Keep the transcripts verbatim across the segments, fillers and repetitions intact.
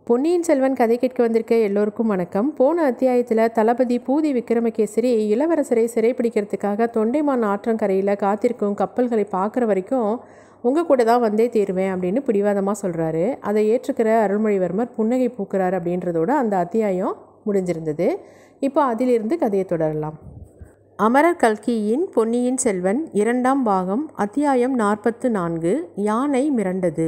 பொன்னியின் செல்வன் கதை கேட்க வந்திருக்க எல்லோருக்கும் வணக்கம். போன அத்தியாயத்தில் தளபதி பூதி விக்ரமகேசரி இளவரசரை சிறைப்பிடிக்கிறதுக்காக தொண்டைமான் ஆற்றங்கரையில் காத்திருக்கும் கப்பல்களை பார்க்குற வரைக்கும் உங்கள் கூட தான் வந்தே தீருவேன் அப்படின்னு பிடிவாதமாக சொல்கிறாரு. அதை ஏற்றுக்கிற அருள்மொழிவர்மர் புன்னகை பூக்கிறார் அப்படின்றதோடு அந்த அத்தியாயம் முடிஞ்சிருந்தது. இப்போ அதிலிருந்து கதையை தொடரலாம். அமரர் கல்கியின் பொன்னியின் செல்வன் இரண்டாம் பாகம் அத்தியாயம் நாற்பத்து நான்கு, யானை மிரண்டது.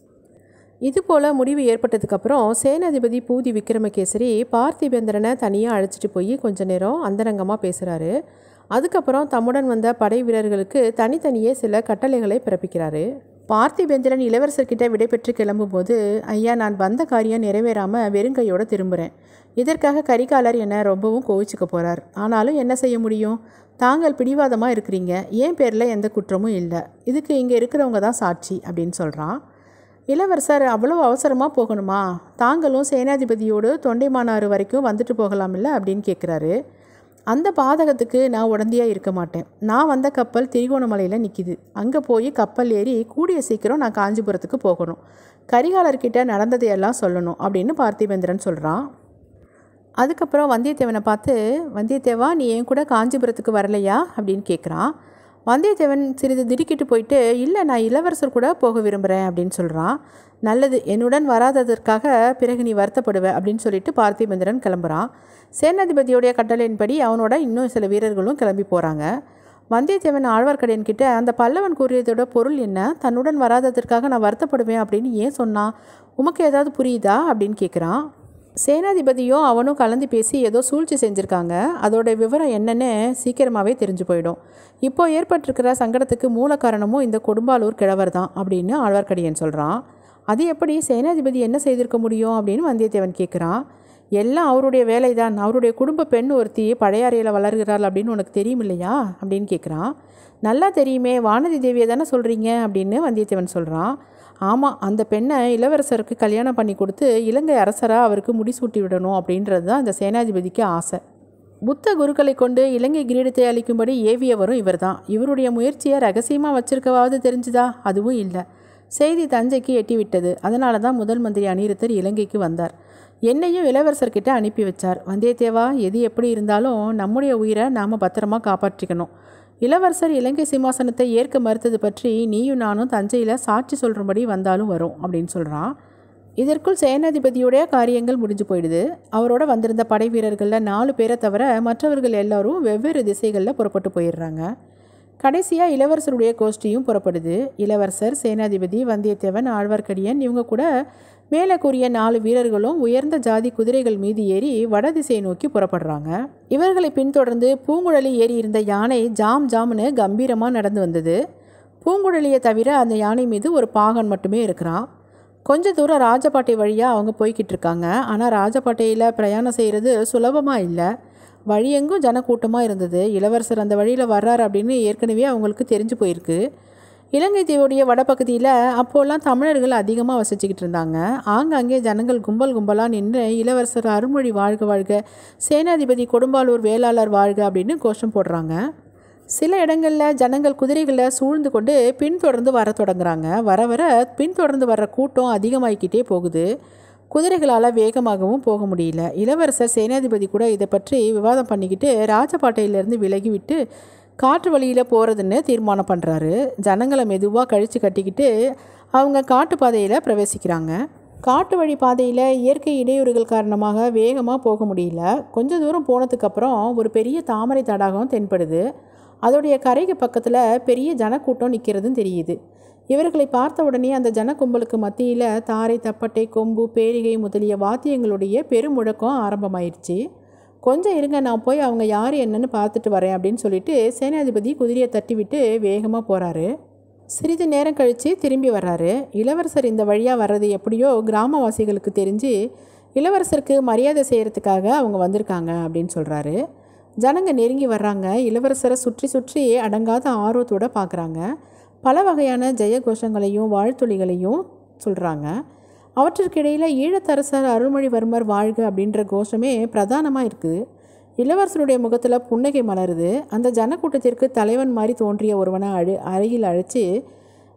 இதுபோல் முடிவு ஏற்பட்டதுக்கப்புறம் சேனாதிபதி பூதி விக்ரமகேசரி பார்த்திபேந்திரனை தனியாக அழைச்சிட்டு போய் கொஞ்ச நேரம் அந்தரங்கமாக பேசுகிறாரு. அதுக்கப்புறம் தம்முடன் வந்த படை வீரர்களுக்கு தனித்தனியே சில கட்டளைகளை பிறப்பிக்கிறாரு. பார்த்திபேந்திரன் இளவரசர்கிட்ட விடைபெற்று கிளம்பும்போது, ஐயா, நான் வந்த காரியம் நிறைவேறாமல் வெறுங்கையோடு திரும்புகிறேன். இதற்காக கரிகாலர் என்னை ரொம்பவும் கோவிச்சுக்க போகிறார். ஆனாலும் என்ன செய்ய முடியும்? தாங்கள் பிடிவாதமாக இருக்கிறீங்க. ஏன் பேரில் எந்த குற்றமும் இல்லை. இதுக்கு இங்கே இருக்கிறவங்க தான் சாட்சி அப்படின்னு சொல்கிறான். இளவரசர், அவ்வளோ அவசரமாக போகணுமா? தாங்களும் சேனாதிபதியோடு தொண்டைமானாறு வரைக்கும் வந்துட்டு போகலாமில்ல அப்படின்னு கேட்குறாரு. அந்த பாதகத்துக்கு நான் உடந்தையாக இருக்க மாட்டேன். நான் வந்த கப்பல் திரிகோணமலையில் நிற்கிது. அங்கே போய் கப்பல் ஏறி கூடிய சீக்கிரம் நான் காஞ்சிபுரத்துக்கு போகணும். கரிகாலர்கிட்ட நடந்ததையெல்லாம் சொல்லணும் அப்படின்னு பார்த்திபேந்திரன் சொல்கிறான். அதுக்கப்புறம் வந்தியத்தேவனை பார்த்து, வந்தியத்தேவா, நீ என் கூட காஞ்சிபுரத்துக்கு வரலையா அப்படின்னு கேட்குறான். வந்தியத்தேவன் சிறிது திடுக்கிட்டு போயிட்டு, இல்லை, நான் இளவரசர் கூட போக விரும்புகிறேன் அப்படின்னு சொல்கிறான். நல்லது, என்னுடன் வராததற்காக பிறகு நீ வருத்தப்படுவ அப்படின்னு சொல்லிட்டு பார்த்திபேந்திரன் கிளம்புறான். சேனாதிபதியோடைய கட்டளையின்படி அவனோட இன்னும் சில வீரர்களும் கிளம்பி போகிறாங்க. வந்தியத்தேவன் ஆழ்வார்க்கடியான் கிட்ட, அந்த பல்லவன் கூறியதோட பொருள் என்ன? தன்னுடன் வராததற்காக நான் வருத்தப்படுவேன் அப்படின்னு ஏன் சொன்னான்? உமக்கு ஏதாவது புரியுதா அப்படின்னு கேட்குறான். சேனாதிபதியும் அவனும் கலந்து பேசி ஏதோ சூழ்ச்சி செஞ்சுருக்காங்க. அதோட விவரம் என்னன்னு சீக்கிரமாகவே தெரிஞ்சு போயிடும். இப்போ ஏற்பட்டிருக்கிற சங்கடத்துக்கு மூல காரணமும் இந்த கொடும்பாலூர் கிழவர் தான் அப்படின்னு ஆழ்வார்க்கடியான் சொல்கிறான். அது எப்படி? சேனாதிபதி என்ன செய்திருக்க முடியும் அப்படின்னு வந்தியத்தேவன் கேட்குறான். எல்லாம் அவருடைய வேலை தான். அவருடைய குடும்ப பெண் ஒருத்தி பழையாறையில் வளர்கிறாள் அப்படின்னு உனக்கு தெரியும் இல்லையா அப்படின்னு கேட்குறான். நல்லா தெரியுமே, வானதி தேவியை தானே சொல்கிறீங்க அப்படின்னு வந்தியத்தேவன் சொல்கிறான். ஆமாம், அந்த பெண்ணை இளவரசருக்கு கல்யாணம் பண்ணி கொடுத்து இலங்கை அரசராக அவருக்கு முடிசூட்டி விடணும் அப்படின்றது தான் இந்த சேனாதிபதிக்கு ஆசை. புத்த குருக்களை கொண்டு இலங்கை கிரீடத்தை அளிக்கும்படி ஏவியவரும் இவர் தான். இவருடைய முயற்சியை ரகசியமாக வச்சிருக்கவாவது தெரிஞ்சுதா? அதுவும் இல்லை. செய்தி தஞ்சைக்கு எட்டி விட்டது. அதனால தான் முதல் மந்திரி அனிருத்தர் இலங்கைக்கு வந்தார். என்னையும் இளவரசர்கிட்ட அனுப்பி வச்சார். வந்தியத்தேவா, எது எப்படி இருந்தாலும் நம்முடைய உயிரை நாம் பத்திரமா காப்பாற்றிக்கணும். இளவரசர் இலங்கை சிம்மாசனத்தை ஏற்க மறுத்தது பற்றி நீயும் நானும் தஞ்சையில் சாட்சி சொல்கிறபடி வந்தாலும் வரும் அப்படின்னு சொல்கிறான். இதற்குள் சேனாதிபதியோடைய காரியங்கள் முடிஞ்சு போயிடுது. அவரோட வந்திருந்த படை வீரர்களில் நாலு பேரை தவிர மற்றவர்கள் எல்லோரும் வெவ்வேறு திசைகளில் புறப்பட்டு போயிடுறாங்க. கடைசியாக இளவரசருடைய கோஷ்டியும் புறப்படுது. இளவரசர், சேனாதிபதி, வந்தியத்தேவன், ஆழ்வார்க்கடியான் இவங்க கூட மேலே கூறிய நாலு வீரர்களும் உயர்ந்த ஜாதி குதிரைகள் மீது ஏறி வடதிசையை நோக்கி புறப்படுறாங்க. இவர்களை பின்தொடர்ந்து பூங்குழலி ஏறி இருந்த யானை ஜாம் ஜாம்னு கம்பீரமாக நடந்து வந்தது. பூங்குழலியை தவிர அந்த யானை மீது ஒரு பாகன் மட்டுமே இருக்கிறான். கொஞ்ச தூரம் ராஜபாட்டை வழியாக அவங்க போய்கிட்டு இருக்காங்க. ஆனால் ராஜபாட்டையில் பிரயாணம் செய்கிறது சுலபமாக இல்லை. வழியெங்கும் ஜனக்கூட்டமாக இருந்தது. இளவரசர் அந்த வழியில் வர்றார் அப்படின்னு ஏற்கனவே அவங்களுக்கு தெரிஞ்சு போயிருக்கு. இலங்கை தீவுடைய வடப்பகுதியில் அப்போல்லாம் தமிழர்கள் அதிகமாக வசிச்சுக்கிட்டு இருந்தாங்க. ஆங்காங்கே ஜனங்கள் கும்பல் கும்பலாக நின்று இளவரசர் அருள்மொழி வாழ்க வாழ்க, சேனாதிபதி கொடும்பாலூர் வேளாளர் வாழ்க அப்படின்னு கோஷம் போடுறாங்க. சில இடங்களில் ஜனங்கள் குதிரைகளை சூழ்ந்து கொண்டு பின்தொடர்ந்து வர தொடங்குறாங்க. வர வர பின்தொடர்ந்து வர்ற கூட்டம் அதிகமாகிக்கிட்டே போகுது. குதிரைகளால் வேகமாகவும் போக முடியல. இளவரசர் சேனாதிபதி கூட இதை பற்றி விவாதம் பண்ணிக்கிட்டு ராஜபாட்டையிலேருந்து விலகி விட்டு காற்று வழியில் போகிறதுன்னு தீர்மானம் பண்ணுறாரு. ஜனங்களை மெதுவாக கழித்து கட்டிக்கிட்டு அவங்க காட்டு பாதையில் பிரவேசிக்கிறாங்க. காட்டு வழி பாதையில் இயற்கை இடையூறுகள் காரணமாக வேகமாக போக முடியல. கொஞ்சம் தூரம் போனதுக்கப்புறம் ஒரு பெரிய தாமரை தடாகம் தென்படுது. அதோடைய கரைக்கு பக்கத்தில் பெரிய ஜனக்கூட்டம் நிற்கிறதும் தெரியுது. இவர்களை பார்த்த உடனே அந்த ஜனக்கும்பலுக்கு மத்தியில் தாரை, தப்பட்டை, கொம்பு, பேரிகை முதலிய வாத்தியங்களுடைய பெருமுழக்கம் ஆரம்பமாயிடுச்சு. கொஞ்சம் இருங்க, நான் போய் அவங்க யார் என்னன்னு பார்த்துட்டு வரேன் அப்படின்னு சொல்லிட்டு சேனாதிபதி குதிரையை தட்டி விட்டு வேகமாக போகிறாரு. சிறிது நேரம் கழித்து திரும்பி வர்றாரு. இளவரசர் இந்த வழியாக வர்றது எப்படியோ கிராமவாசிகளுக்கு தெரிஞ்சு இளவரசருக்கு மரியாதை செய்கிறதுக்காக அவங்க வந்திருக்காங்க அப்படின்னு சொல்கிறாரு. ஜனங்க நெருங்கி வர்றாங்க. இளவரசரை சுற்றி சுற்றி அடங்காத ஆர்வத்தோடு பார்க்குறாங்க. பல வகையான ஜெயகோஷங்களையும் வாழ்த்துளிகளையும் சொல்கிறாங்க. அவற்றிற்கிடையில் ஈழத்தரசர் அருள்மொழிவர்மர் வாழ்க அப்படின்ற கோஷமே பிரதானமாக இருக்குது. இளவரசருடைய முகத்தில் புன்னகை மலருது. அந்த ஜனக்கூட்டத்திற்கு தலைவன் மாதிரி தோன்றிய ஒருவனை அழு அருகில் அழைச்சி,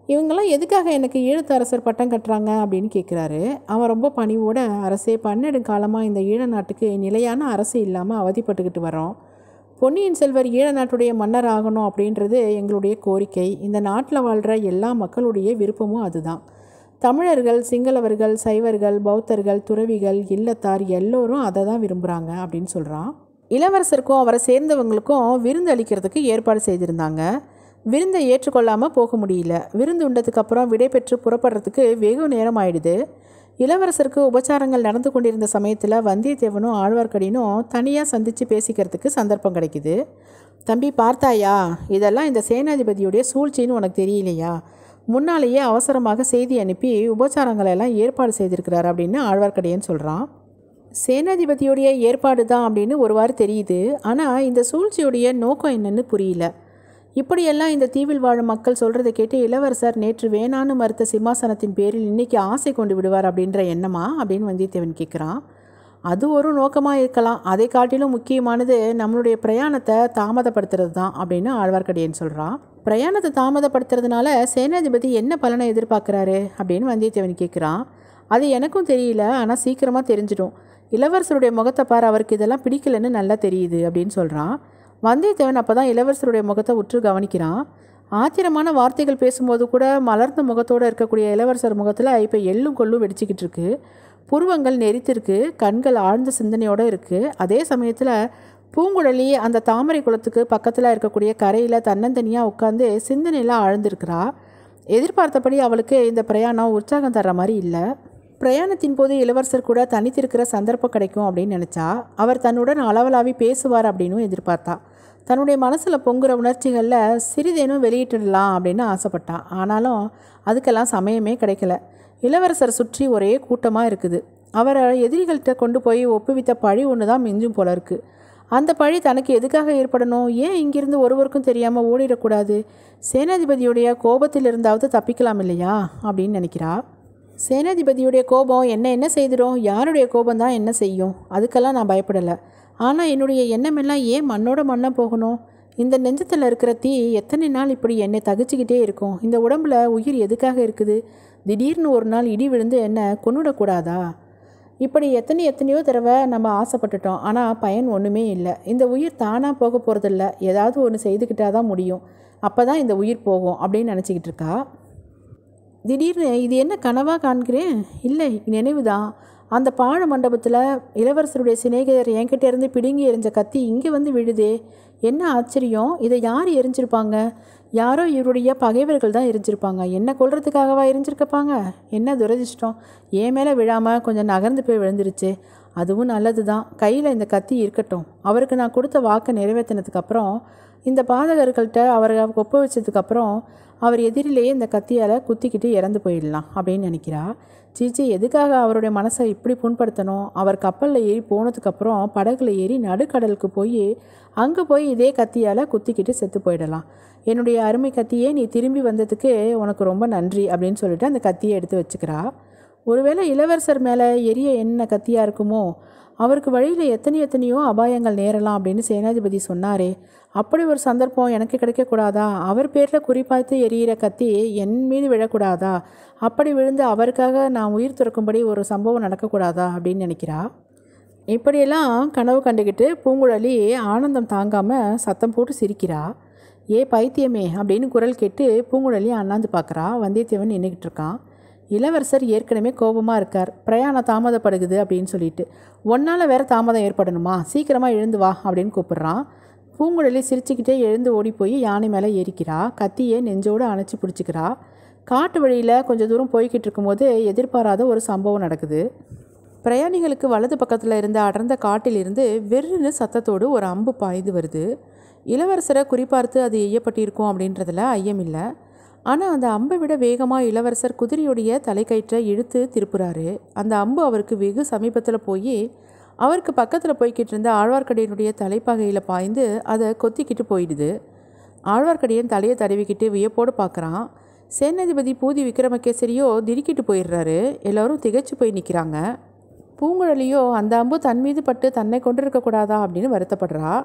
இவங்கெல்லாம் எதுக்காக எனக்கு ஈழத்து அரசர் பட்டம் கட்டுறாங்க அப்படின்னு கேட்குறாரு. அவன் ரொம்ப பணிவோட, அரசே, பன்னெடு காலமாக இந்த ஈழ நாட்டுக்கு நிலையான அரசு இல்லாமல் அவதிப்பட்டுக்கிட்டு வரோம். பொன்னியின் செல்வர் ஈழ நாட்டுடைய மன்னர் ஆகணும் அப்படின்றது எங்களுடைய கோரிக்கை. இந்த நாட்டில் வாழ்கிற எல்லா மக்களுடைய விருப்பமும் அதுதான். தமிழர்கள், சிங்களவர்கள், சைவர்கள், பௌத்தர்கள், துறவிகள், இல்லத்தார் எல்லோரும் அதை தான் விரும்புகிறாங்க அப்படின்னு சொல்கிறான். இளவரசருக்கும் அவரை சேர்ந்தவங்களுக்கும் விருந்து அளிக்கிறதுக்கு ஏற்பாடு செய்திருந்தாங்க. விருந்தை ஏற்றுக்கொள்ளாமல் போக முடியல. விருந்து உண்டதுக்கு அப்புறம் விடை பெற்று புறப்படுறதுக்கு வெகு நேரம் ஆயிடுது. இளவரசருக்கு உபச்சாரங்கள் நடந்து கொண்டிருந்த சமயத்தில் வந்தியத்தேவனும் ஆழ்வார்க்கடியனும் தனியாக சந்தித்து பேசிக்கிறதுக்கு சந்தர்ப்பம் கிடைக்குது. தம்பி, பார்த்தாயா, இதெல்லாம் இந்த சேனாதிபதியுடைய சூழ்ச்சின்னு உனக்கு தெரியலையா? முன்னாலேயே அவசரமாக செய்தி அனுப்பி உபச்சாரங்களை எல்லாம் ஏற்பாடு செய்திருக்கிறார் அப்படின்னு ஆழ்வார்க்கடியன் சொல்கிறான். சேனாதிபதியுடைய ஏற்பாடு தான் அப்படின்னு ஒருவாறு தெரியுது. ஆனால் இந்த சூழ்ச்சியுடைய நோக்கம் என்னன்னு புரியல. இப்படியெல்லாம் இந்த தீவில் வாழும் மக்கள் சொல்கிறத கேட்டு இளவரசர் நேற்று வேணான்னு மறுத்த சிம்மாசனத்தின் பேரில் இன்றைக்கி ஆசை கொண்டு விடுவார் அப்படின்ற எண்ணமா அப்படின்னு வந்தியத்தேவன் கேட்குறான். அது ஒரு நோக்கமாக இருக்கலாம். அதை காட்டிலும் முக்கியமானது நம்மளுடைய பிரயாணத்தை தாமதப்படுத்துறது தான் அப்படின்னு ஆழ்வார்க்கடியன் சொல்கிறான். பிரயாணத்தை தாமதப்படுத்துறதுனால சேனாதிபதி என்ன பலனை எதிர்பார்க்குறாரு அப்படின்னு வந்தியத்தேவன் கேட்குறான். அது எனக்கும் தெரியல, ஆனால் சீக்கிரமாக தெரிஞ்சிடும். இளவரசருடைய முகத்தை பார், அவருக்கு இதெல்லாம் பிடிக்கலன்னு நல்லா தெரியுது அப்படின்னு சொல்கிறான். வந்தியத்தேவன் அப்போ தான் இளவரசருடைய முகத்தை உற்று கவனிக்கிறான். ஆத்திரமான வார்த்தைகள் பேசும்போது கூட மலர்ந்த முகத்தோடு இருக்கக்கூடிய இளவரசர் முகத்தில் இப்போ எள்ளும் கொள்ளும் வெடிச்சிக்கிட்டு இருக்கு. புருவங்கள் நெறித்திருக்கு, கண்கள் ஆழ்ந்த சிந்தனையோடு இருக்குது. அதே சமயத்தில் பூங்குழலி அந்த தாமரை குளத்துக்கு பக்கத்தில் இருக்கக்கூடிய கரையில் தன்னந்தனியாக உட்காந்து சிந்தனையில் ஆழ்ந்திருக்கிறா. எதிர்பார்த்தபடி அவளுக்கு இந்த பிரயாணம் உற்சாகம் தர்ற மாதிரி இல்லை. பிரயாணத்தின் போது இளவரசர் கூட தனித்திருக்கிற சந்தர்ப்பம் கிடைக்கும் அப்படின்னு நினச்சா. அவர் தன்னுடன் அளவலாவி பேசுவார் அப்படின்னும் எதிர்பார்த்தா. தன்னுடைய மனசில் பொங்குற உணர்ச்சிகளில் சிறிதேனும் வெளியிட்டுடலாம் அப்படின்னு ஆசைப்பட்டான். ஆனாலும் அதுக்கெல்லாம் சமயமே கிடைக்கல. இளவரசர் சுற்றி ஒரே கூட்டமாக இருக்குது. அவரை எதிரிகள்கிட்ட கொண்டு போய் ஒப்புவித்த பழி ஒன்று தான் மிஞ்சும் போல இருக்குது. அந்த பழி தனக்கு எதுக்காக ஏற்படணும்? ஏன் இங்கிருந்து ஒருவருக்கும் தெரியாமல் ஓடிடக்கூடாது? சேனாதிபதியுடைய கோபத்தில் இருந்தாவது தப்பிக்கலாம் இல்லையா அப்படின்னு நினைக்கிறா. சேனாதிபதியுடைய கோபம் என்ன என்ன செய்திடும்? யாருடைய கோபம் தான் என்ன செய்யும்? அதுக்கெல்லாம் நான் பயப்படலை. ஆனால் என்னுடைய எண்ணமெல்லாம் ஏன் மண்ணோட மண்ணாக போகணும்? இந்த நெஞ்சத்தில் இருக்கிற தீ எத்தனை நாள் இப்படி என்னை தகிச்சிக்கிட்டே இருக்கும்? இந்த உடம்புல உயிர் எதுக்காக இருக்குது? திடீர்னு ஒரு நாள் இடி விழுந்து என்னை கொன்னுடக்கூடாதா? இப்படி எத்தனை எத்தனையோ தடவை நம்ம ஆசைப்பட்டுட்டோம். ஆனால் பயன் ஒன்றுமே இல்லை. இந்த உயிர் தானாக போக போகிறதில்ல. ஏதாவது ஒன்று செய்துக்கிட்டால் தான் முடியும். அப்போ தான் இந்த உயிர் போகும் அப்படின்னு நினச்சிக்கிட்டு இருக்கா. திடீர்னு இது என்ன கனவாக காண்கிறேன்? இல்லை, நினைவு தான். அந்த பாழ மண்டபத்தில் இளவரசருடைய சிநேகிதர் என்கிட்ட இருந்து பிடுங்கி எறிஞ்ச கத்தி இங்கே வந்து விழுதே. என்ன ஆச்சரியம்! இதை யார் எரிஞ்சிருப்பாங்க? யாரோ இவருடைய பகைவர்கள் தான் எரிஞ்சிருப்பாங்க. என்ன கொல்றதுக்காகவா எரிஞ்சிருக்கப்பாங்க? என்ன துரதிர்ஷ்டம்! என் மேலே விழாமல் கொஞ்சம் நகர்ந்து போய் விழுந்துருச்சு. அதுவும் நல்லது தான். கையில் இந்த கத்தி இருக்கட்டும். அவருக்கு நான் கொடுத்த வாக்கை நிறைவேற்றினதுக்கப்புறம், இந்த பாதகர்கள்ட்ட அவரை ஒப்ப வச்சதுக்கப்புறம் அவர் எதிரிலேயே இந்த கத்தியால் குத்திக்கிட்டு இறந்து போயிடலாம் அப்படின்னு நினைக்கிறா. சீச்சி, எதுக்காக அவருடைய மனசை இப்படி புண்படுத்தணும்? அவர் கப்பலில் ஏறி போனதுக்கப்புறம் படகுல ஏறி நடுக்கடலுக்கு போய் அங்கே போய் இதே கத்தியால் குத்திக்கிட்டு செத்து போயிடலாம். என்னுடைய அருமை கத்தியே, நீ திரும்பி வந்ததுக்கு உனக்கு ரொம்ப நன்றி அப்படின்னு சொல்லிட்டு அந்த கத்தியை எடுத்து வச்சுக்கிறா. ஒருவேளை இளவரசர் மேலே எரிய என்ன கத்தியாக இருக்குமோ? அவருக்கு வழியில் எத்தனை எத்தனையோ அபாயங்கள் நேரலாம் அப்படின்னு சேனாதிபதி சொன்னாரே. அப்படி ஒரு சந்தர்ப்பம் எனக்கு கிடைக்கக்கூடாதா? அவர் பேரில் குறிப்பாய்த்து எரியிற கத்தி என் மீது விழக்கூடாதா? அப்படி விழுந்து அவருக்காக நான் உயிர் துறக்கும்படி ஒரு சம்பவம் நடக்கக்கூடாதா அப்படின்னு நினைக்கிறா. இப்படியெல்லாம் கனவு கண்டுக்கிட்டு பூங்குழலி ஆனந்தம் தாங்காமல் சத்தம் போட்டு சிரிக்கிறா. ஏ பைத்தியமே அப்படின்னு குரல் கேட்டு பூங்குழலி அண்ணாந்து பார்க்குறா. வந்தியத்தேவன் நின்றுக்கிட்டு இருக்கான். இளவரசர் ஏற்கனவே கோபமாக இருக்கார். பிரயாணம் தாமதப்படுகுது அப்படின்னு சொல்லிட்டு. ஒன்னால் வேறு தாமதம் ஏற்படணுமா? சீக்கிரமாக எழுந்து வா அப்படின்னு கூப்பிட்றான். பூங்குழலி சிரிச்சுக்கிட்டே எழுந்து ஓடி போய் யானை மேலே ஏறிக்கிறா. கத்தியை நெஞ்சோடு அணைச்சி பிடிச்சிக்கிறா. காட்டு வழியில் கொஞ்சம் தூரம் போய்கிட்டு இருக்கும்போது எதிர்பாராத ஒரு சம்பவம் நடக்குது. பிரயாணிகளுக்கு வலது பக்கத்தில் இருந்த அடர்ந்த காட்டிலிருந்து வெறுன்னு சத்தத்தோடு ஒரு அம்பு பாய்ந்து வருது. இளவரசரை குறிப்பார்த்து அது எய்யப்பட்டிருக்கும் அப்படின்றதுல ஐயமில்லை. ஆனால் அந்த அம்பை விட வேகமாக இளவரசர் குதிரையுடைய தலைக்கயிற்றை இழுத்து திருப்புறாரு. அந்த அம்பு அவருக்கு வெகு சமீபத்தில் போய் அவருக்கு பக்கத்தில் போய்கிட்டு இருந்த ஆழ்வார்க்கடியனுடைய தலைப்பகையில் பாய்ந்து அதை கொத்திக்கிட்டு போயிடுது. ஆழ்வார்க்கடியன் தலையை தடவிக்கிட்டு வியப்போடு பார்க்குறான். சேனாதிபதி பூதி விக்ரமகேசரியோ திடுக்கிட்டு போயிடுறாரு. எல்லோரும் திகைச்சு போய் நிற்கிறாங்க. பூங்குழலியோ அந்த அம்பு தன் மீது பட்டு தன்னை கொண்டிருக்கக்கூடாதா அப்படின்னு வருத்தப்படுறா.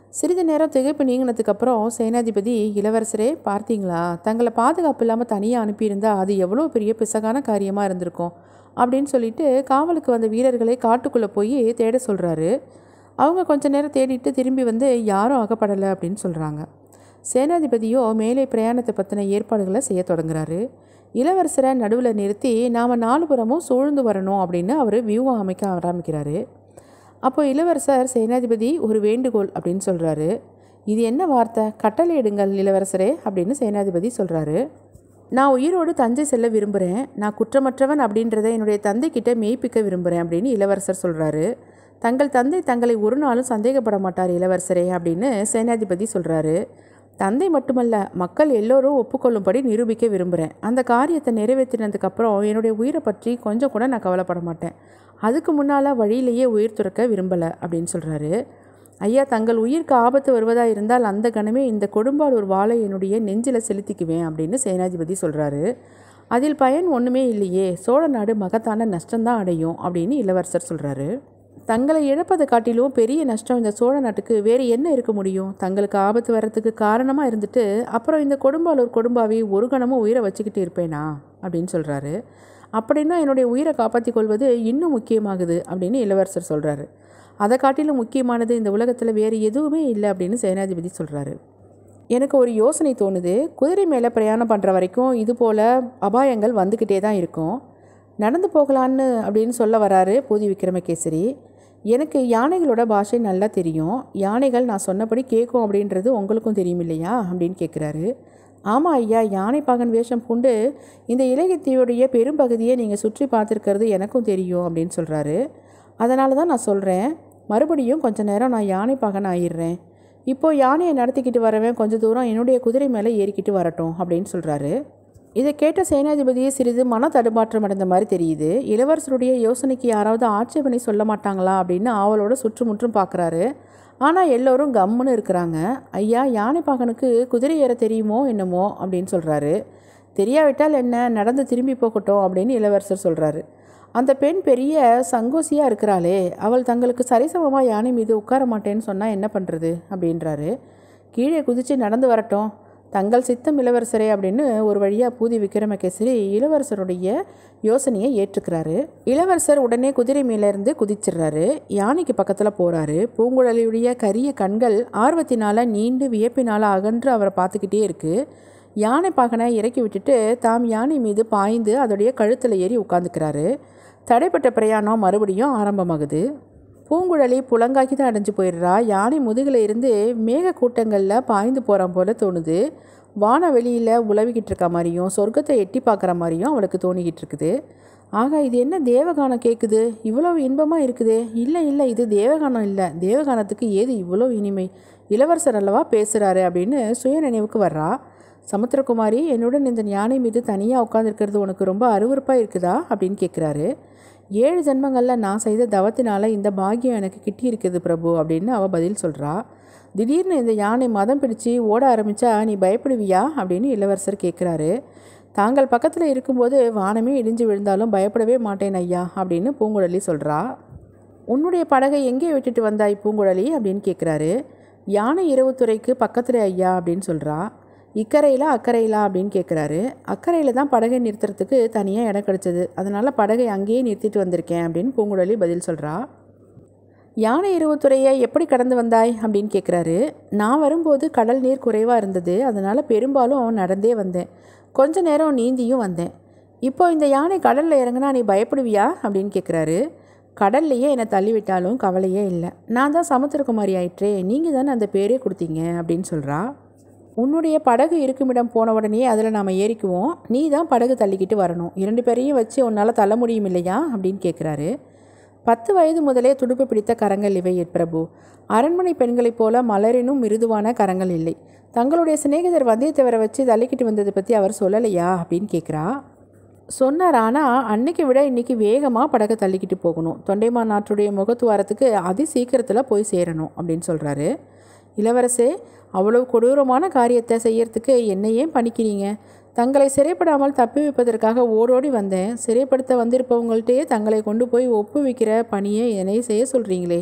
சிறிது நேரம் திகைப்பு நீங்கினதுக்கப்புறம் சேனாதிபதி, இளவரசரே பார்த்தீங்களா, தங்களை பாதுகாப்பு இல்லாமல் தனியாக அனுப்பியிருந்தா அது எவ்வளோ பெரிய பிசகான காரியமாக இருந்திருக்கும் அப்படின்னு சொல்லிட்டு காவலுக்கு வந்த வீரர்களை காட்டுக்குள்ளே போய் தேட சொல்கிறாரு. அவங்க கொஞ்ச நேரம் தேடிட்டு திரும்பி வந்து யாரும் அகப்படலை அப்படின்னு சொல்கிறாங்க. சேனாதிபதியோ மேலே பிரயாணத்தை பற்றின ஏற்பாடுகளை செய்ய தொடங்குறாரு. இளவரசரை நடுவில் நிறுத்தி நாம் நாலு புறமும் சூழ்ந்து வரணும் அப்படின்னு அவர் வியூகம் அமைக்க ஆரம்பிக்கிறாரு. அப்போ இளவரசர், சேனாதிபதி ஒரு வேண்டுகோள் அப்படின்னு சொல்கிறாரு. இது என்ன வார்த்தை? கட்டளை எடுங்கள் இளவரசரே அப்படின்னு சேனாதிபதி சொல்கிறாரு. நான் உயிரோடு தஞ்சை செல்ல விரும்புகிறேன். நான் குற்றமற்றவன் அப்படின்றத என்னுடைய தந்தைக்கிட்ட மெய்ப்பிக்க விரும்புகிறேன் அப்படின்னு இளவரசர் சொல்கிறாரு. தங்கள் தந்தை தங்களை ஒரு நாளும் சந்தேகப்பட மாட்டார் இளவரசரே அப்படின்னு சேனாதிபதி சொல்கிறாரு. தந்தை மட்டுமல்ல, மக்கள் எல்லோரும் ஒப்புக்கொள்ளும்படி நிரூபிக்க விரும்புகிறேன். அந்த காரியத்தை நிறைவேற்றினதுக்கப்புறம் என்னுடைய உயிரை பற்றி கொஞ்சம் கூட நான் கவலைப்பட மாட்டேன். அதுக்கு முன்னால் வழியிலேயே உயிர் துறக்க விரும்பலை அப்படின்னு சொல்கிறாரு. ஐயா, தங்கள் உயிருக்கு ஆபத்து வருவதாக இருந்தால் அந்த கணமே இந்த கொடும்பாளூர் வாளை என்னுடைய நெஞ்சில் செலுத்திக்குவேன் அப்படின்னு சேனாதிபதி சொல்கிறாரு. அதில் பயன் ஒன்றுமே இல்லையே, சோழ நாடு மகத்தான நஷ்டம்தான் அடையும் அப்படின்னு இளவரசர் சொல்கிறாரு. தங்களை இழப்பதை காட்டிலும் பெரிய நஷ்டம் இந்த சோழ நாட்டுக்கு வேறு என்ன இருக்க முடியும்? தங்களுக்கு ஆபத்து வர்றதுக்கு காரணமாக இருந்துட்டு அப்புறம் இந்த கொடும்பாளூர் கொடும்பாவி ஒரு கணமும் உயிரை வச்சுக்கிட்டு இருப்பேனா அப்படின்னு சொல்கிறாரு. அப்படின்னா என்னுடைய உயிரை காப்பாற்றி கொள்வது இன்னும் முக்கியமாகுது அப்படின்னு இளவரசர் சொல்கிறாரு. அதை காட்டிலும் முக்கியமானது இந்த உலகத்தில் வேறு எதுவுமே இல்லை அப்படின்னு சேனாதிபதி சொல்கிறாரு. எனக்கு ஒரு யோசனை தோணுது. குதிரை மேலே பிரயாணம் பண்ணுற வரைக்கும் இது போல் அபாயங்கள் வந்துக்கிட்டே தான் இருக்கும். நடந்து போகலான்னு அப்படின்னு சொல்ல வராரு பூதி விக்ரமகேசரி. எனக்கு யானைகளோட பாஷை நல்லா தெரியும். யானைகள் நான் சொன்னபடி கேட்கும் அப்படின்றது உங்களுக்கும் தெரியும் இல்லையா அப்படின்னு கேட்குறாரு. ஆமாம் ஐயா, யானை பாகன் வேஷம் பூண்டு இந்த இலங்கைத்தீவுடைய பெரும்பகுதியை நீங்கள் சுற்றி பார்த்துருக்கிறது எனக்கும் தெரியும் அப்படின்னு சொல்கிறாரு. அதனால தான் நான் சொல்கிறேன், மறுபடியும் கொஞ்சம் நேரம் நான் யானை பாகன் ஆயிடுறேன். இப்போது யானையை நடத்திக்கிட்டு வரவேன் கொஞ்சம் தூரம் என்னுடைய குதிரை மேலே ஏறிக்கிட்டு வரட்டும் அப்படின்னு சொல்கிறாரு. இதை கேட்ட சேனாதிபதியை சிறிது மன தடுமாற்றம் அடைந்த மாதிரி தெரியுது. இளவரசருடைய யோசனைக்கு யாராவது ஆட்சேபனை சொல்ல மாட்டாங்களா அப்படின்னு ஆவலோட சுற்றுமுற்றும் பார்க்குறாரு. ஆனால் எல்லோரும் கம்முன்னு இருக்கிறாங்க. ஐயா, யானை பாகனுக்கு குதிரை ஏற தெரியுமோ என்னமோ அப்படின்னு சொல்கிறாரு. தெரியாவிட்டால் என்ன, நடந்து திரும்பி போகட்டும் அப்படின்னு இளவரசர் சொல்கிறாரு. அந்த பெண் பெரிய சங்கோசியாக இருக்கிறாளே, அவள் தங்களுக்கு சரிசமமாக யானை மீது உட்கார மாட்டேன்னு சொன்னால் என்ன பண்ணுறது அப்படின்றாரு. கீழே குதித்து நடந்து வரட்டும், தங்கள் சித்தம் இளவரசரே அப்படின்னு ஒரு வழியாக பூதி விக்ரமகேசரி இளவரசருடைய யோசனையை ஏற்றுக்கிறாரு. இளவரசர் உடனே குதிரை மேலேருந்து குதிச்சிடுறாரு. யானைக்கு பக்கத்தில் போகிறாரு. பூங்குழலியுடைய கரிய கண்கள் ஆர்வத்தினால் நீண்டு வியப்பினால் அகன்று அவரை பார்த்துக்கிட்டே இருக்குது. யானை பாகனை இறக்கி விட்டுட்டு தாம் யானை மீது பாய்ந்து அதோடைய கழுத்தில் ஏறி உட்காந்துக்கிறாரு. தடைப்பட்ட பிரயாணம் மறுபடியும் ஆரம்பமாகுது. பூங்குழலி புலங்காக்கி தான் அடைஞ்சு போயிடுறா. யானை முதுகில் இருந்து மேக கூட்டங்களில் பாய்ந்து போகிறான் போல தோணுது. வான வெளியில் உழவிக்கிட்டு இருக்க மாதிரியும் சொர்க்கத்தை எட்டி பார்க்குற மாதிரியும் அவளுக்கு தோணிக்கிட்டு இருக்குது. ஆக இது என்ன தேவகானம் கேட்குது, இவ்வளோ இன்பமாக இருக்குதே. இல்லை இல்லை, இது தேவகானம் இல்லை, தேவகானத்துக்கு ஏது இவ்வளோ இனிமை, இளவரசர் அல்லவா பேசுகிறாரு அப்படின்னு சுய நினைவுக்கு வர்றா. சமுத்திரகுமாரி, என்னுடன் இந்த யானை மீது தனியாக உட்காந்துருக்கிறது உனக்கு ரொம்ப அருவருப்பாக இருக்குதா அப்படின்னு கேட்குறாரு. ஏழு ஜென்மங்களில் நான் செய்த தவத்தினால இந்த பாக்கியம் எனக்கு கிட்டி இருக்குது பிரபு அப்படின்னு அவள் பதில் சொல்கிறா. திடீர்னு இந்த யானை மதம் பிடிச்சி ஓட ஆரம்பித்தா நீ பயப்படுவியா அப்படின்னு இளவரசர் கேட்குறாரு. தாங்கள் பக்கத்தில் இருக்கும்போது வானமே இடிஞ்சு விழுந்தாலும் பயப்படவே மாட்டேன் ஐயா அப்படின்னு பூங்குழலி சொல்கிறா. உன்னுடைய படகை எங்கே விட்டுட்டு வந்தாய் பூங்குழலி அப்படின்னு கேட்குறாரு. யானை இரவுத்துறைக்கு பக்கத்தில் ஐயா அப்படின்னு சொல்கிறா. இக்கரையிலா அக்கறையிலா அப்படின்னு கேட்குறாரு. அக்கறையில் தான் படகை நிறுத்துறதுக்கு தனியாக இடம் கிடச்சிது, அதனால் படகை அங்கேயே நிறுத்திட்டு வந்திருக்கேன் அப்படின்னு பூங்குழலி பதில் சொல்கிறா. யானை இரவுத்துறையை எப்படி கடந்து வந்தாய் அப்படின்னு கேட்குறாரு. நான் வரும்போது கடல் நீர் குறைவாக இருந்தது, அதனால் பெரும்பாலும் நடந்தே வந்தேன். கொஞ்ச நேரம் நீந்தியும் வந்தேன். இப்போ இந்த யானை கடலில் இறங்கினா நீ பயப்படுவியா அப்படின்னு கேட்குறாரு. கடல்லையே என்னை தள்ளிவிட்டாலும் கவலையே இல்லை, நான் தான் சமுத்திரகுமாரி ஆயிற்றே, நீங்கள் தானே அந்த பேரே கொடுத்தீங்க அப்படின்னு சொல்கிறா. உன்னுடைய படகு இருக்குமிடம் போன உடனே அதில் நாம் ஏறிக்குவோம், நீ தான் படகு தள்ளிக்கிட்டு வரணும், இரண்டு பேரையும் வச்சு உன்னால் தள்ள முடியும் இல்லையா அப்படின்னு கேட்குறாரு. பத்து வயது முதலே துடுப்பு பிடித்த கரங்கள் இவை பிரபு. அரண்மனை பெண்களைப் போல மலரினும் மிருதுவான கரங்கள் இல்லை. தங்களுடைய சிநேகிதர் வந்தியத்தேவரை வச்சு தள்ளிக்கிட்டு வந்ததை பற்றி அவர் சொல்லலையா அப்படின்னு கேட்குறா. சொன்னார், ஆனால் அன்னைக்கு விட இன்றைக்கி வேகமாக படகை தள்ளிக்கிட்டு போகணும், தொண்டைமான் நாட்டுடைய முகத்துவாரத்துக்கு அதி சீக்கிரத்தில் போய் சேரணும் அப்படின்னு சொல்கிறாரு. இளவரசே, அவ்வளவு கொடூரமான காரியத்தை செய்யறதுக்கு என்னை ஏன் பண்ணிக்கிறீங்க? தங்களை சிறைப்படாமல் தப்பி வைப்பதற்காக ஓடோடி வந்தேன். சிறைப்படுத்த வந்திருப்பவங்கள்ட்டே தங்களை கொண்டு போய் ஒப்பு வைக்கிற பணியை என்னை செய்ய சொல்கிறீங்களே,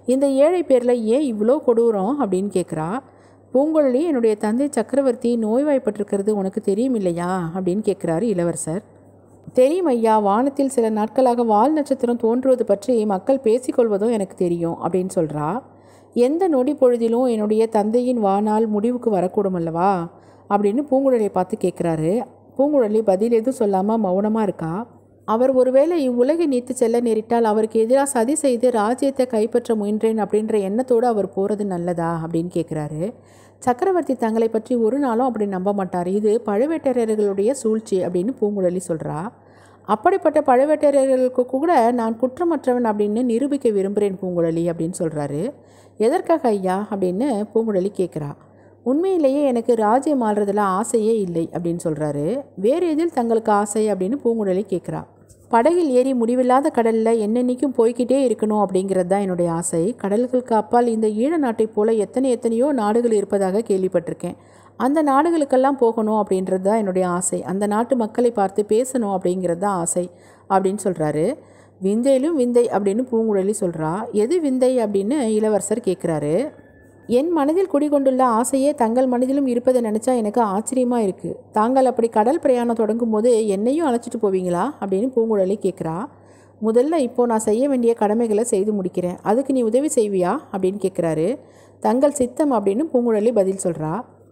இந்த ஏழை பேரில் ஏன் இவ்வளோ கொடூரம் அப்படின்னு கேட்குறா. பூங்குழலி, என்னுடைய தந்தை சக்கரவர்த்தி நோய்வாய்ப்பட்டிருக்கிறது உனக்கு தெரியும் இல்லையா அப்படின்னு கேட்குறாரு இளவரசர். தெரியும் ஐயா, வானத்தில் சில நாட்களாக வால் நட்சத்திரம் தோன்றுவது பற்றி மக்கள் பேசிக்கொள்வதும் எனக்கு தெரியும் அப்படின்னு சொல்கிறா. எந்த நொடி பொழுதிலும் என்னுடைய தந்தையின் வானால் முடிவுக்கு வரக்கூடும் அல்லவா அப்படின்னு பூங்குழலியை பார்த்து கேட்குறாரு. பூங்குழலி பதில் எதுவும் சொல்லாமல் மௌனமாக இருக்கா. அவர் ஒருவேளை இவ்வுலகை நீத்து செல்ல நேரிட்டால் அவருக்கு எதிராக சதி செய்து ராஜ்யத்தை கைப்பற்ற முயன்றேன் அப்படின்ற எண்ணத்தோடு அவர் போகிறது நல்லதா அப்படின்னு கேட்குறாரு. சக்கரவர்த்தி தங்களை பற்றி ஒரு நாளும் அப்படி நம்ப மாட்டார், இது பழுவேட்டரையர்களுடைய சூழ்ச்சி அப்படின்னு பூங்குழலி சொல்கிறா. அப்படிப்பட்ட பழுவேட்டரையர்களுக்கு கூட நான் குற்றமற்றவன் அப்படின்னு நிரூபிக்க விரும்புகிறேன் பூங்குழலி அப்படின்னு சொல்கிறாரு. எதற்காக ஐயா அப்படின்னு பூங்குழலி கேட்குறா. உண்மையிலேயே எனக்கு ராஜ்யம் ஆள்றதுல ஆசையே இல்லை அப்படின்னு சொல்கிறாரு. வேறு எதில் தங்களுக்கு ஆசை அப்படின்னு பூங்குழலி கேட்குறா. படகில் ஏறி முடிவில்லாத கடலில் என்னென்னைக்கும் போய்கிட்டே இருக்கணும் அப்படிங்கிறது தான் என்னுடைய ஆசை. கடல்களுக்கு அப்பால் இந்த ஈழ நாட்டை போல் எத்தனை எத்தனையோ நாடுகள் இருப்பதாக கேள்விப்பட்டிருக்கேன். அந்த நாடுகளுக்கெல்லாம் போகணும் அப்படின்றது தான் என்னுடைய ஆசை. அந்த நாட்டு மக்களை பார்த்து பேசணும் அப்படிங்கிறது தான் ஆசை அப்படின்னு சொல்கிறாரு. விந்தையிலும் விந்தை அப்படின்னு பூங்குழலி சொல்கிறா. எது விந்தை அப்படின்னு இளவரசர் கேட்குறாரு. என் மனதில் குடிகொண்டுள்ள ஆசையே தங்கள் மனதிலும் இருப்பதை நினச்சா எனக்கு ஆச்சரியமாக இருக்குது. தாங்கள் அப்படி கடல் பிரயாணம் தொடங்கும் போது என்னையும் அழைச்சிட்டு போவீங்களா அப்படின்னு பூங்குழலி கேட்குறா. முதல்ல இப்போது நான் செய்ய வேண்டிய கடமைகளை செய்து முடிக்கிறேன், அதுக்கு நீ உதவி செய்வியா அப்படின்னு கேட்குறாரு. தங்கள் சித்தம் அப்படின்னு பூங்குழலி பதில் சொல்கிறா.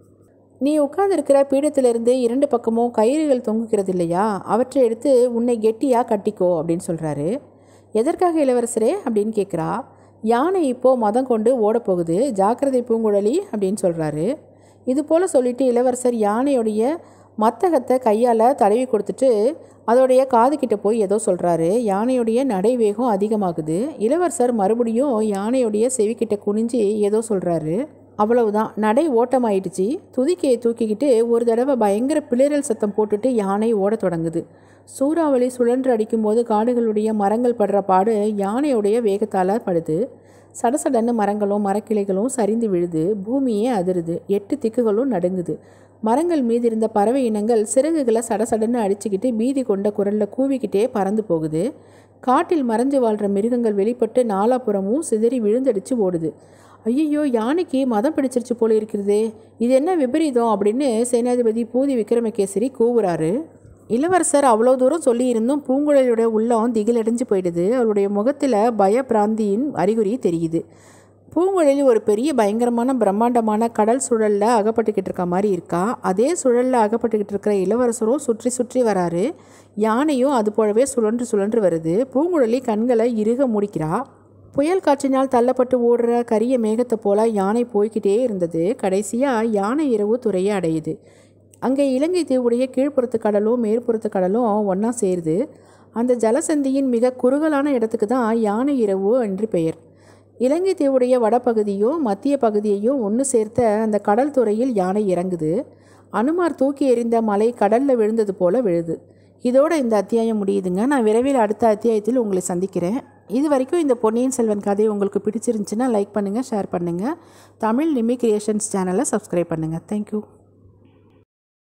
நீ உட்கார்ந்துருக்கிற பீடத்திலிருந்து இரண்டு பக்கமும் கயிறுகள் தொங்குகிறது இல்லையா, அவற்றை எடுத்து உன்னை கெட்டியாக கட்டிக்கோ அப்படின்னு சொல்கிறாரு. எதற்காக இளவரசரே அப்படின்னு கேட்குறா. யானை இப்போது மதம் கொண்டு ஓடப்போகுது, ஜாக்கிரதை பூங்குழலி அப்படின்னு சொல்கிறாரு. இது போல் சொல்லிவிட்டு இளவரசர் யானையுடைய மத்தகத்தை கையால் தடவி கொடுத்துட்டு அதோடைய காது கிட்ட போய் ஏதோ சொல்கிறாரு. யானையுடைய நடை வேகம் அதிகமாகுது. இளவரசர் மறுபடியும் யானையுடைய செவிக்கிட்ட குனிஞ்சு ஏதோ சொல்கிறாரு. அவ்வளவுதான், நடை ஓட்டமாயிடுச்சு. துதிக்கையை தூக்கிக்கிட்டு ஒரு தடவை பயங்கர பிளிரல் சத்தம் போட்டுட்டு யானை ஓட தொடங்குது. சூறாவளி சுழன்று அடிக்கும்போது காடுகளுடைய மரங்கள் படுற பாடு யானையுடைய வேகத்தால் படுது. சடசடன்னு மரங்களும் மரக்கிளைகளும் சரிந்து விழுது. பூமியே அதிருது. எட்டு திக்குகளும் நடுங்குது. மரங்கள் மீது இருந்த பறவை இனங்கள் சிறகுகளை சடசடன்னு அடிச்சுக்கிட்டு பீதி கொண்ட குரலில் கூவிக்கிட்டே பறந்து போகுது. காட்டில் மறைஞ்சு வாழ்கிற மிருகங்கள் வெளிப்பட்டு நாலாபுறமும் சிதறி விழுந்தடிச்சு ஓடுது. ஐயோ, யானைக்கு மதம் பிடிச்சிருச்சு போல இருக்கிறதே, இது என்ன விபரீதம் அப்படின்னு சேனாதிபதி பூதி விக்ரமகேசரி கூவுறாரு. இளவரசர் அவ்வளோ தூரம் சொல்லியிருந்தும் பூங்குழலியோட உள்ளம் திகிலடைஞ்சு போயிடுது. அவருடைய முகத்தில் பயப்பிராந்தியின் அறிகுறி தெரியுது. பூங்குழலி ஒரு பெரிய பயங்கரமான பிரம்மாண்டமான கடல் சுழலில் அகப்பட்டுக்கிட்டு இருக்க மாதிரி இருக்கா. அதே சுழலில் அகப்பட்டுக்கிட்டு இருக்கிற இளவரசரும் சுற்றி சுற்றி வராரு. யானையும் அது போலவே சுழன்று சுழன்று வருது. பூங்குழலி கண்களை இறுக மூடிக்கிறா. புயல் காற்றினால் தள்ளப்பட்டு ஓடுற கரிய மேகத்தை போல யானை போய்கிட்டே இருந்தது. கடைசியாக யானை இரவு துறையை அடையுது. அங்கே இலங்கை தீவுடைய கீழ்ப்புறத்து கடலும் மேற்புறத்து கடலும் ஒன்றா சேருது. அந்த ஜலசந்தியின் மிக குறுகலான இடத்துக்கு தான் யானை இரவு என்று பெயர். இலங்கை தீவுடைய வடபகுதியும் மத்திய பகுதியையும் ஒன்று சேர்த்த அந்த கடல் துறையில் யானை இறங்குது. அனுமார் தூக்கி எறிந்த மலை கடலில் விழுந்தது போல விழுது. இதோட இந்த அத்தியாயம் முடியுதுங்க. நான் விரைவில் அடுத்த அத்தியாயத்தில் உங்களை சந்திக்கிறேன். இது வரைக்கும் இந்த பொன்னியின் செல்வன் கதை உங்களுக்கு பிடிச்சிருந்துச்சுன்னா லைக் பண்ணுங்கள், ஷேர் பண்ணுங்கள். தமிழ் நிமி கிரியேஷன்ஸ் சேனலை சப்ஸ்கிரைப் பண்ணுங்கள். தேங்க்யூ.